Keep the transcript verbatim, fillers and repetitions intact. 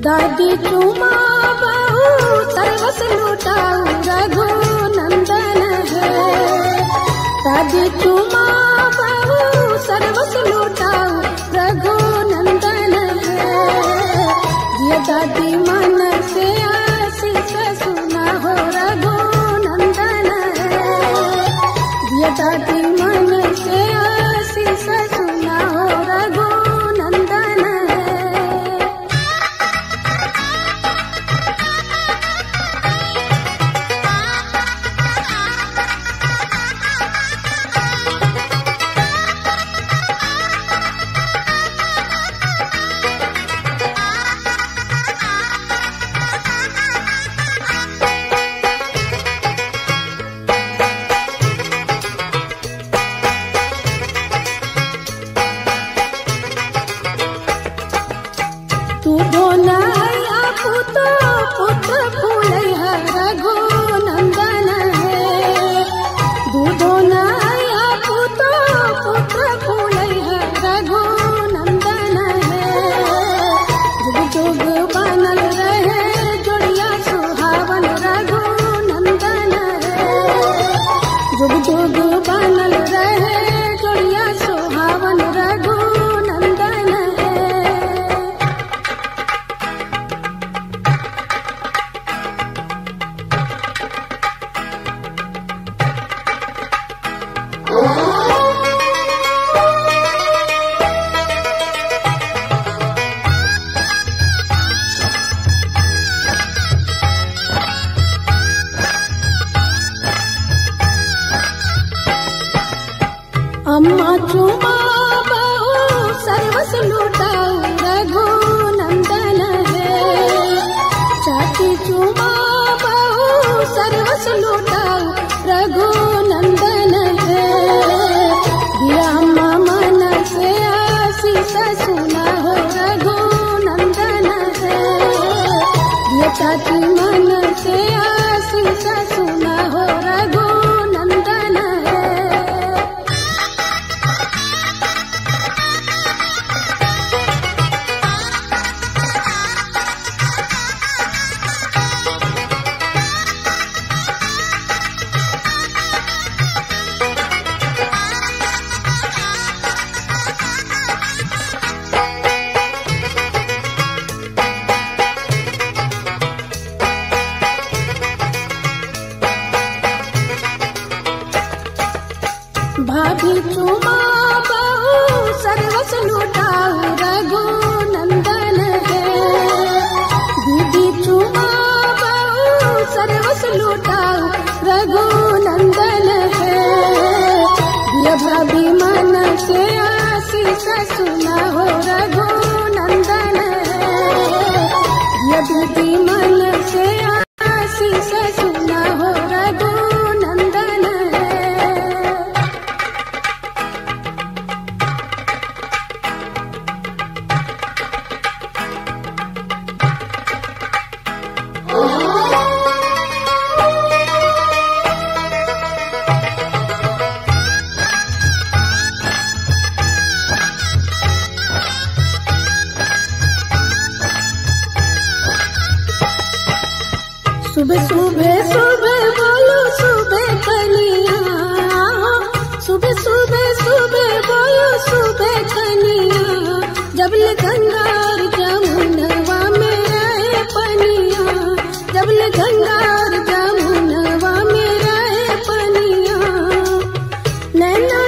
दादी चुमा बहु सर्वस लुटाऊ रघु नंदन है। दादी चुमा बहु सर्वस लुटाऊ रघु नंदन है। ये दादी मन से आशीष सुना हो रघु नंदन है। ये दादी मन से आशीष सुना हो रघु नंदन है। तू बोलाया पुत्र पुत्र फूलैया रघु नंदन है। दूधो नया पुत्र पुत्र फूलैया रघु नंदन है। जुग जुग बनल रहे जोड़िया सुहावन रघु नंदन है। जुग जुग बनल रहे जोड़िया सुहावन रघु नंदन है। अम्मा चुमा बहु सर्वस लुटाऊ रघु नंदन है। चाची चुमा बहु सर्वस लुटाऊ रघु नंदन है। दिया अम्मा मन से आशीष सुना हो रघु नंदन है। दिया चाची मन से आशीष सुना हो रघु नंदन है। भाभी चुमा बहु सर्वस लुटाऊ रघु नंदन है। दीदी चुमा बहु सर्वस लुटाऊ रघु नंदन है। दिया भाभी मन से आशीष सुना हो रघु नंदन है। दिया दीदी मन से आशीष सुना हो रघु नंदन है। सुबह सुबह सुबह बोलो सुबह कनिया। सुबह सुबह सुबह बोलो सुबह कनिया। जब ले गंगा और जमुनवा में रहे पनिया। जब ले गंगा और जमुनवा में रहे पनिया। नैना